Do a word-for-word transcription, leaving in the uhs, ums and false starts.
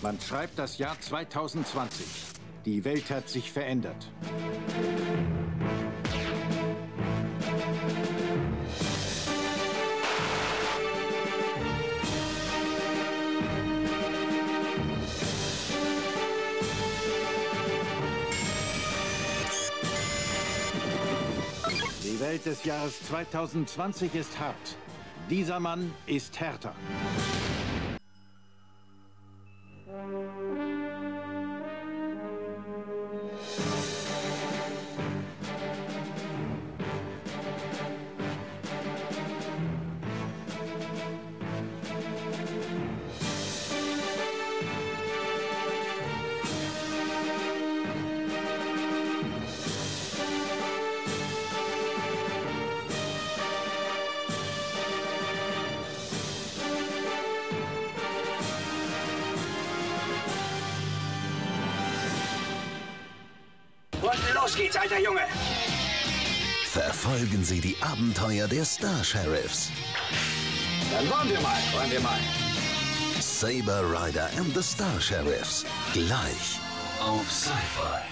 Man schreibt das Jahr zweitausendzwanzig. Die Welt hat sich verändert. Die Welt des Jahres zweitausendzwanzig ist hart. Dieser Mann ist härter. Und los geht's, alter Junge! Verfolgen Sie die Abenteuer der Star Sheriffs. Dann wollen wir mal, wollen wir mal. Saber Rider and the Star Sheriffs. Gleich Auf Sci-Fi.